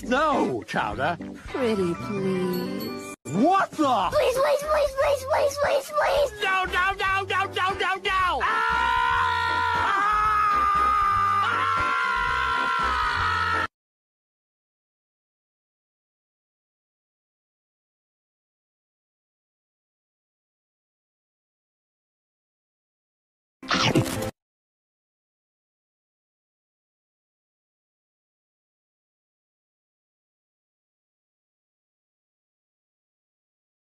No, Chowder. Pretty please. What the? Please, please, please, please, please, please, please. No, no, no, no!